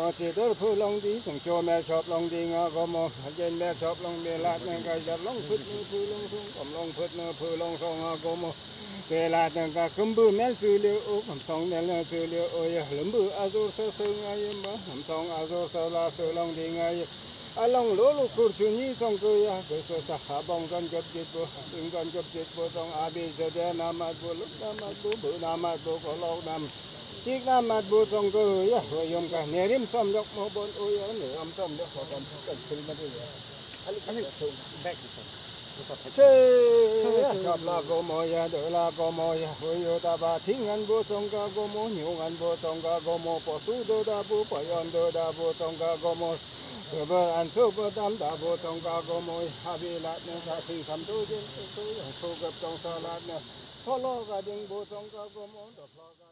ngõ chỉ đỡ phơi long đi sòng cho mẹ chọc long đi ngõ có mò trên mẹ chọc long mẹ lát nên cái giật long phơi long xuống cầm long phơi long song ngõ có mò cái lát nên cái cấm bự mẹ xử liệu ô cầm song mẹ xử liệu ôi lấm bự azur sơ sơ ngay mà cầm song azur sơ la sơ long đi ngay along lỗ lỗ cột chuột nhí trong cơ ya cái sơ sa hà bong con gấp chết bộ đừng con gấp chết bộ trong abi giờ đây nam mặt bộ lúc nam mặt bộ bự nam mặt bộ có lâu nam chiếc nam mặt bộ trong cơ ya rồi dùng cả nề rim xăm dọc một bên ôi ya nề âm xăm dọc còn cần chơi mà đi anh chơi back chơi chập là có mồi ya đỡ là có mồi ya rồi yo ta ba thính ăn bộ trong cả có mồi nhiều ăn bộ trong cả có mồi bỏ su đỡ đa bộ bỏ yon đỡ đa bộ trong cả có mồi bữa ăn số bữa tam đã bộ trong cả có mồi happy lát nên cả khi thầm tôi trên tôi số gặp trong salad nè follow cả đường bộ trong cả có mồi